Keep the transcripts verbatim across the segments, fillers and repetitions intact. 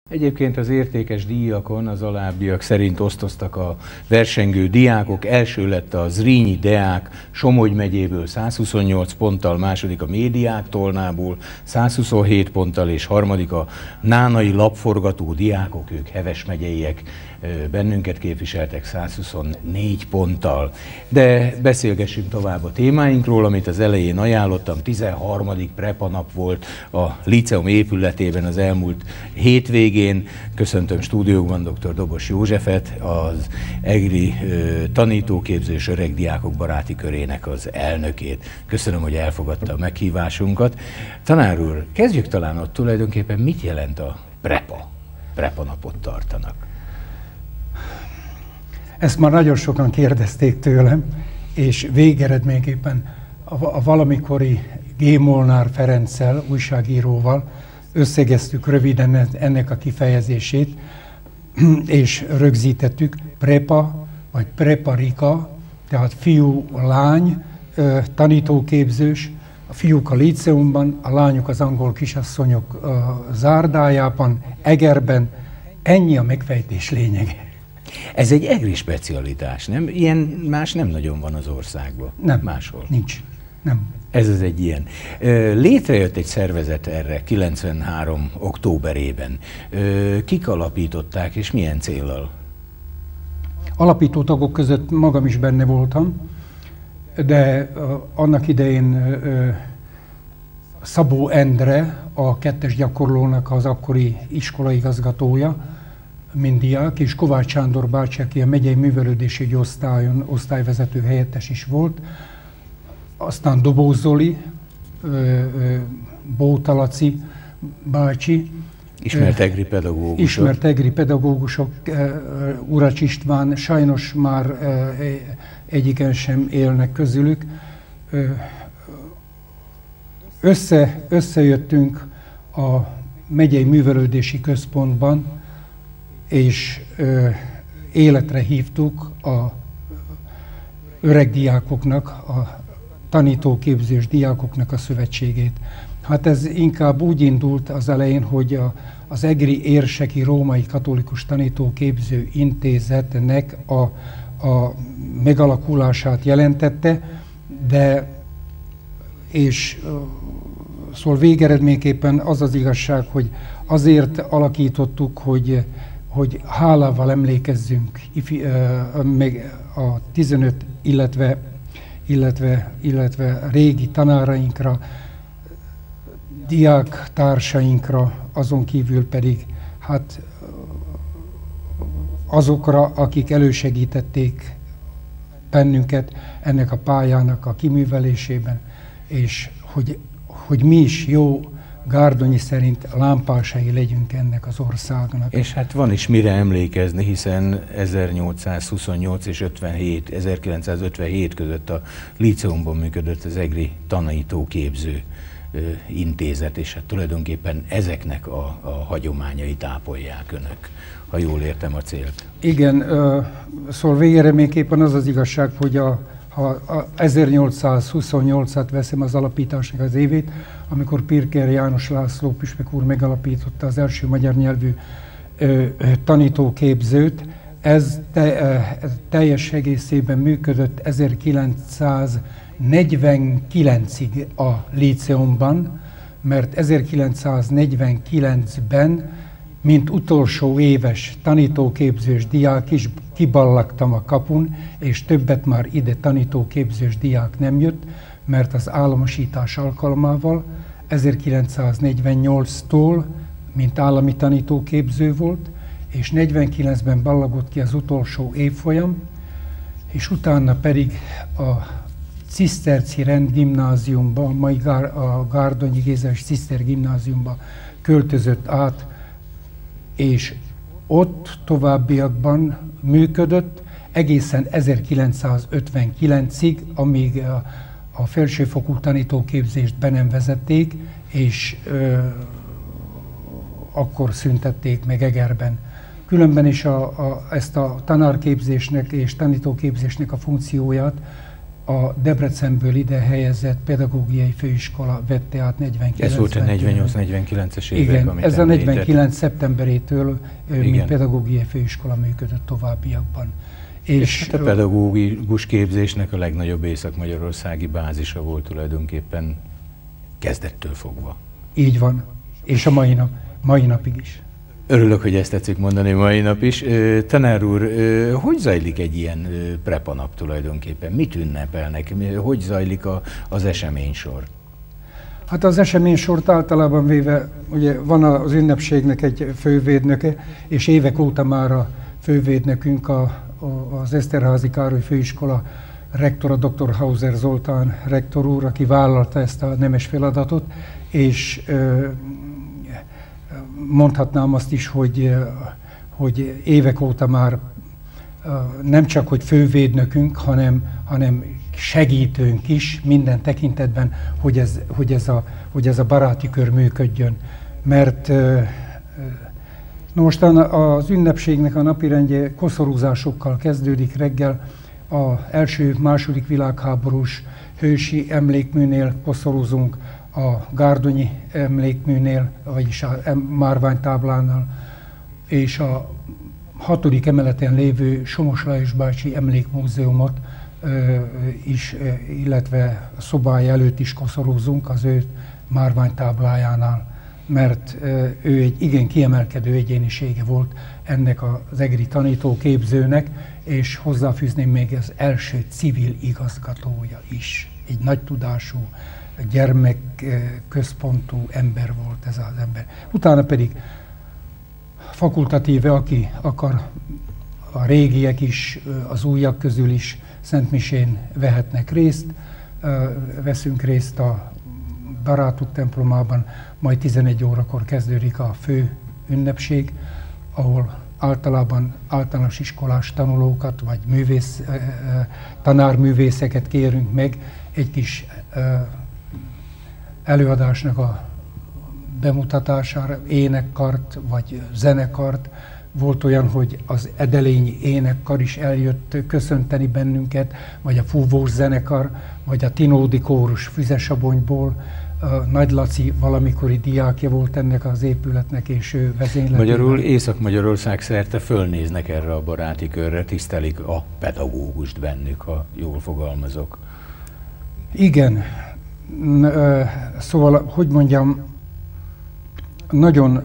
Egyébként az értékes díjakon az alábbiak szerint osztoztak a versengő diákok. Első lett a Zrínyi Deák Somogy megyéből százhuszonnyolc ponttal, második a Médiák Tolnából százhuszonhét ponttal, és harmadik a Nánai Lapforgató diákok, ők Heves megyeiek, bennünket képviseltek százhuszonnégy ponttal. De beszélgessünk tovább a témáinkról, amit az elején ajánlottam. tizenharmadik prepanap volt a Líceum épületében az elmúlt hétvégén. Köszöntöm stúdiókban dr. Dobos Józsefet, az EGRI tanítóképzős öregdiákok baráti körének az elnökét. Köszönöm, hogy elfogadta a meghívásunkat. Tanár úr, kezdjük talán ott tulajdonképpen, mit jelent a prepa? Prepanapot tartanak. Ezt már nagyon sokan kérdezték tőlem, és végeredményképpen a, a valamikori G. Molnár Ferenccel, újságíróval összegeztük röviden ennek a kifejezését, és rögzítettük: prepa, vagy preparika, tehát fiú-lány, tanítóképzős, a fiúk a líceumban, a lányok az angol kisasszonyok zárdájában, Egerben. Ennyi a megfejtés lényege. Ez egy egri specialitás, nem? Ilyen más nem nagyon van az országban. Nem, máshol. Nincs. Nem. Ez az egy ilyen. Létrejött egy szervezet erre kilencvenhárom októberében. Kik alapították, és milyen céllal? Alapító tagok között magam is benne voltam, de annak idején Szabó Endre, a kettes gyakorlónak az akkori iskolaigazgatója, mint diák, és Kovács Sándor bácsi, aki a megyei művelődési osztályon osztályvezető helyettes is volt, aztán Dobó Zoli, Bóta Laci bácsi, ismert egri pedagógusok. Ismert egri pedagógusok, Uracs István, sajnos már egyiken sem élnek közülük. Össze, összejöttünk a megyei művelődési központban, és ö, életre hívtuk a öregdiákoknak, a tanítóképzős diákoknak a szövetségét. Hát ez inkább úgy indult az elején, hogy a, az egri érseki római katolikus tanítóképző intézetnek a, a megalakulását jelentette, de és szóval végeredményképpen az az igazság, hogy azért alakítottuk, hogy hogy hálával emlékezzünk meg a tizenöt, illetve, illetve, illetve régi tanárainkra, diáktársainkra, azon kívül pedig hát azokra, akik elősegítették bennünket ennek a pályának a kiművelésében, és hogy, hogy mi is jó Gárdonyi szerint lámpásai legyünk ennek az országnak. És hát van is mire emlékezni, hiszen ezernyolcszázhuszonnyolc és ötvenhét, ezerkilencszázötvenhét között a líceumban működött az egri tanítóképző intézet, és hát tulajdonképpen ezeknek a, a hagyományait ápolják önök, ha jól értem a célt. Igen, szóval végeredményképpen az az igazság, hogy a ha ezernyolcszázhuszonnyolcat veszem az alapításnak az évét, amikor Pirker János László püspök úr megalapította az első magyar nyelvű ö, tanítóképzőt, ez te, ö, teljes egészében működött ezerkilencszáznegyvenkilencig a líceumban, mert ezerkilencszáznegyvenkilencben, mint utolsó éves tanítóképzős diák is kiballagtam a kapun, és többet már ide tanítóképzős diák nem jött, mert az államosítás alkalmával ezerkilencszáznegyvennyolctól, mint állami tanítóképző volt, és negyvenkilencben ballagott ki az utolsó évfolyam, és utána pedig a Ciszterci Rendgimnáziumba, a mai Gár, a Gárdonyi Gézes Ciszter Gimnáziumba költözött át, és ott továbbiakban működött egészen ezerkilencszázötvenkilencig, amíg a, a felsőfokú tanítóképzést be nem vezették, és ö, akkor szüntették meg Egerben. Különben is a, a, ezt a tanárképzésnek és tanítóképzésnek a funkcióját a Debrecenből ide helyezett pedagógiai főiskola vette át negyvenkilenc. Ez volt a negyvennyolc-negyvenkilences évek, igen, amit ez a említett. negyvenkilenc szeptemberétől, igen, mint pedagógiai főiskola működött továbbiakban. És, és hát a pedagógus képzésnek a legnagyobb észak-magyarországi bázisa volt tulajdonképpen kezdettől fogva. Így van, és a mai, nap, mai napig is. Örülök, hogy ezt tetszik mondani mai nap is. Tanár úr, hogy zajlik egy ilyen prepanap tulajdonképpen? Mit ünnepelnek? Hogy zajlik a, az eseménysor? Hát az eseménysort általában véve, ugye van az ünnepségnek egy fővédnöke, és évek óta már a fővédnökünk a, a, az Eszterházy Károly Főiskola rektora, doktor Hauser Zoltán rektor úr, aki vállalta ezt a nemes feladatot, és mondhatnám azt is, hogy, hogy évek óta már nem csak hogy fővédnökünk, hanem, hanem segítőnk is minden tekintetben, hogy ez, hogy, ez a, hogy ez a baráti kör működjön. Mert no, mostan az ünnepségnek a napirendje koszorúzásokkal kezdődik reggel. Az első-második világháborús hősi emlékműnél koszorúzunk, a Gárdonyi emlékműnél, vagyis a márványtáblánál, és a hatodik emeleten lévő Somos Lajos bácsi emlékmúzeumot ö, is, illetve a szobája előtt is koszorúzunk az ő márványtáblájánál, mert ö, ő egy igen kiemelkedő egyénisége volt ennek az egri tanítóképzőnek, és hozzáfűzném még az első civil igazgatója is. Egy nagy tudású, gyermekközpontú ember volt ez az ember. Utána pedig fakultatíve, aki akar, a régiek is, az újak közül is szentmisén vehetnek részt. Veszünk részt a Barátok templomában, majd tizenegy órakor kezdődik a fő ünnepség, ahol általában általános iskolás tanulókat, vagy művész, tanárművészeket kérünk meg egy kis előadásnak a bemutatására, énekkart vagy zenekart. Volt olyan, hogy az Edelényi énekkar is eljött köszönteni bennünket, vagy a fúvós zenekar, vagy a Tinódi kórus Füzesabonyból. Nagy Laci valamikori diákja volt ennek az épületnek, és ő vezénylett. Magyarul Észak-Magyarország szerte fölnéznek erre a baráti körre, tisztelik a pedagógust bennük, ha jól fogalmazok. Igen. Szóval, hogy mondjam, nagyon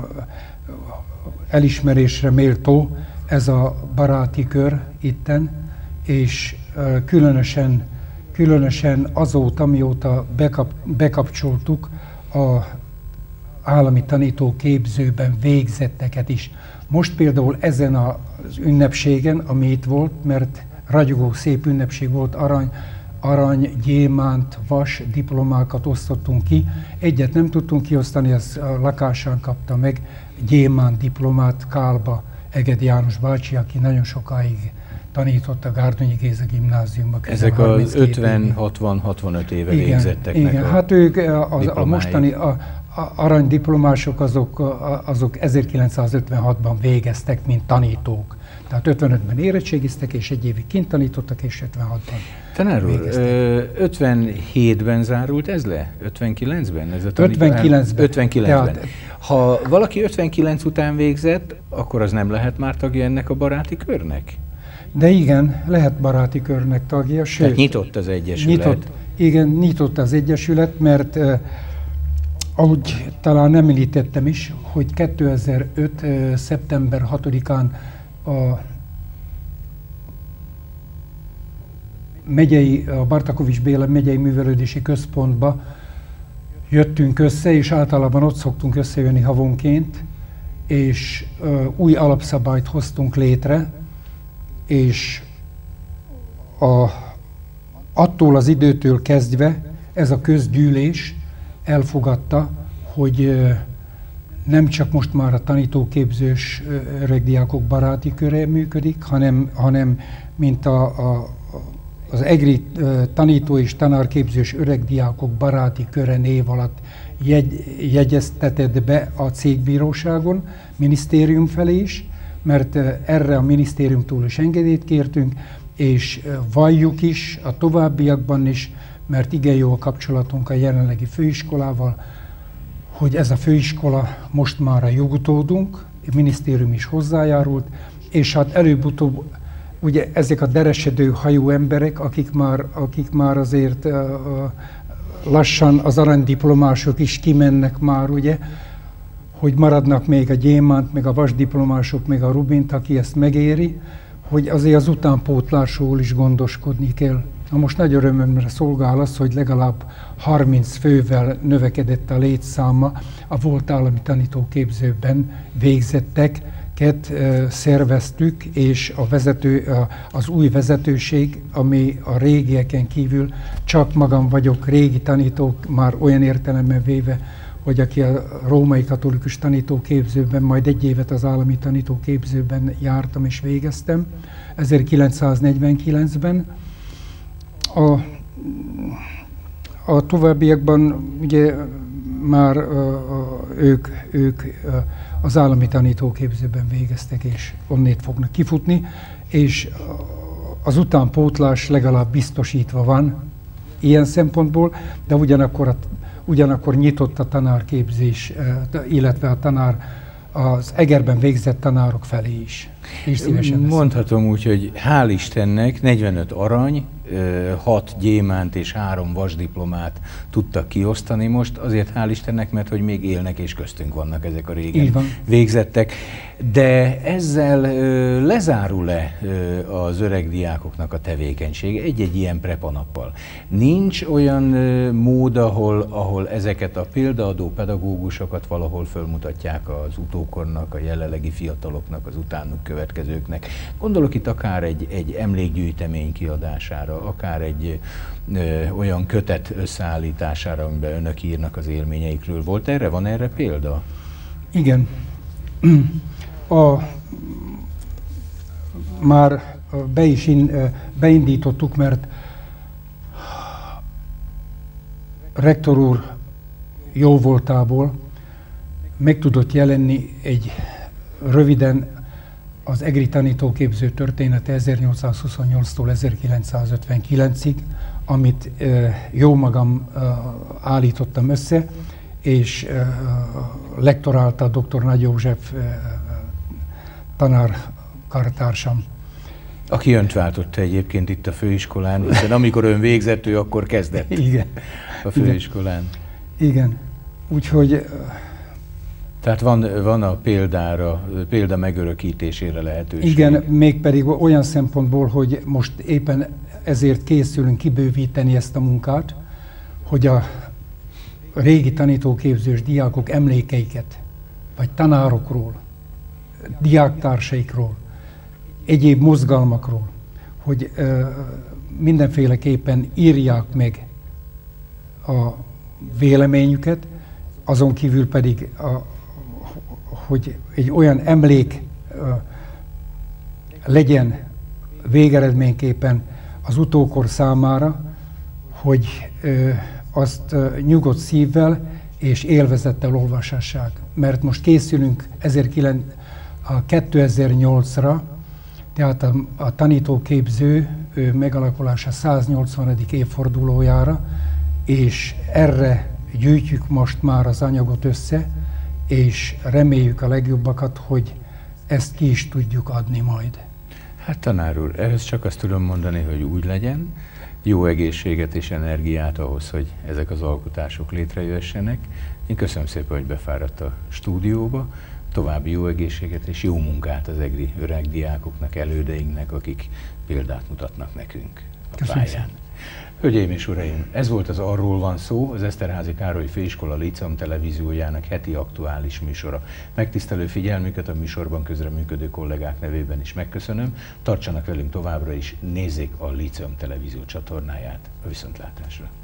elismerésre méltó ez a baráti kör itten, és különösen, különösen azóta, mióta bekap, bekapcsoltuk a állami tanítóképzőben végzetteket is. Most például ezen az ünnepségen, ami itt volt, mert ragyogó szép ünnepség volt, arany, arany, gyémánt, vas diplomákat osztottunk ki. Egyet nem tudtunk kiosztani, az a lakásán kapta meg gyémánt diplomát Kálba Egedi János bácsi, aki nagyon sokáig tanított a Gárdonyi Géza gimnáziumban. Ezek az ötven, hatvan, hatvanöt éve igen, végzetteknek igen. a Hát ők a, a mostani a, a aranydiplomások azok, azok ezerkilencszázötvenhatban végeztek, mint tanítók. Tehát ötvenötben érettségiztek, és egy évig kint tanítottak, és ötvenhatban Tanár úr, ötvenhétben zárult ez le? ötvenkilencben? Ez a ötvenkilencben. ötvenkilencben. Tehát, ha valaki ötvenkilenc után végzett, akkor az nem lehet már tagja ennek a baráti körnek? De igen, lehet baráti körnek tagja, sőt... Tehát nyitott az Egyesület? Nyitott, igen, nyitott az Egyesület, mert eh, ahogy talán nem említettem is, hogy kétezer-öt. Eh, szeptember hatodikán a megyei, a Bartakovics Béla megyei művelődési központba jöttünk össze, és általában ott szoktunk összejönni havonként, és uh, új alapszabályt hoztunk létre, és a, attól az időtől kezdve ez a közgyűlés elfogadta, hogy uh, nem csak most már a tanítóképzős uh, öregdiákok baráti köre működik, hanem, hanem mint a, a az egri uh, tanító és tanárképzős öregdiákok baráti köre név alatt jegy, jegyeztetett be a cégbíróságon, minisztérium felé is, mert uh, erre a minisztériumtól is engedélyt kértünk, és valljuk is a továbbiakban is, mert igen jó a kapcsolatunk a jelenlegi főiskolával, hogy ez a főiskola most már a jogutódunk, a minisztérium is hozzájárult, és hát előbb-utóbb ugye ezek a deresedő hajú emberek, akik már, akik már azért uh, lassan az aranydiplomások is kimennek már, ugye, hogy maradnak még a gyémánt, meg a vasdiplomások, meg a rubint, aki ezt megéri, hogy azért az utánpótlásról is gondoskodni kell. Na most nagy örömömre szolgál az, hogy legalább harminc fővel növekedett a létszáma a volt állami tanítóképzőben végzetteket e, szerveztük, és a vezető, a, az új vezetőség, ami a régieken kívül csak magam vagyok, régi tanítók, már olyan értelemben véve, hogy aki a római katolikus tanítóképzőben, majd egy évet az állami tanítóképzőben jártam és végeztem, ezerkilencszáznegyvenkilencben. A, a továbbiakban ugye már a, ők, ők az állami tanítóképzőben végeztek, és onnét fognak kifutni, és az utánpótlás legalább biztosítva van ilyen szempontból, de ugyanakkor, a, ugyanakkor nyitott a tanárképzés, illetve a tanár, az Egerben végzett tanárok felé is. És szívesen mondhatom úgy, hogy hál' Istennek negyvenöt arany, hat gyémánt és három vasdiplomát tudtak kiosztani most, azért hál' Istennek, mert hogy még élnek és köztünk vannak ezek a régen végzettek. De ezzel lezárul-e az öreg diákoknak a tevékenysége egy-egy ilyen prepanappal? Nincs olyan mód, ahol, ahol ezeket a példaadó pedagógusokat valahol fölmutatják az utókornak, a jelenlegi fiataloknak, az utánuk következőknek. Gondolok itt akár egy, egy emlékgyűjtemény kiadására, akár egy ö, olyan kötet összeállítására, amiben önök írnak az élményeikről. Volt erre? Van erre példa? Igen. A, már be is in, beindítottuk, mert rektor úr jó voltából meg tudott jelenni egy röviden az egri tanítóképző története ezernyolcszázhuszonnyolctól ezerkilencszázötvenkilencig, amit jó magam állítottam össze, és lektorálta dr. Nagy József tanárkartársam. Aki önt váltotta egyébként itt a főiskolán, hiszen amikor ön végzett, ő akkor kezdett. Igen. A főiskolán. Igen. Igen. Úgyhogy... Tehát van, van a példára, példa megörökítésére lehetőség. Igen, mégpedig olyan szempontból, hogy most éppen ezért készülünk kibővíteni ezt a munkát, hogy a régi tanítóképzős diákok emlékeiket, vagy tanárokról, diáktársaikról, egyéb mozgalmakról, hogy ö, mindenféleképpen írják meg a véleményüket, azon kívül pedig, a, hogy egy olyan emlék ö, legyen végeredményképpen az utókor számára, hogy ö, azt ö, nyugodt szívvel és élvezettel olvashassák. Mert most készülünk kétezer-nyolcra, tehát a, a tanítóképző ö, megalakulása száznyolcvanadik évfordulójára, és erre gyűjtjük most már az anyagot össze, és reméljük a legjobbakat, hogy ezt ki is tudjuk adni majd. Hát tanár úr, ehhez csak azt tudom mondani, hogy úgy legyen, jó egészséget és energiát ahhoz, hogy ezek az alkotások létrejöhessenek. Én köszönöm szépen, hogy befáradt a stúdióba, további jó egészséget és jó munkát az egri öreg diákoknak, elődeinknek, akik példát mutatnak nekünk a pályán. Hölgyeim és uraim, ez volt az Arról van szó, az Eszterházy Károly Főiskola Líceum televíziójának heti aktuális műsora. Megtisztelő figyelmüket a műsorban közreműködő kollégák nevében is megköszönöm. Tartsanak velünk továbbra is, nézzék a Líceum televízió csatornáját. A viszontlátásra!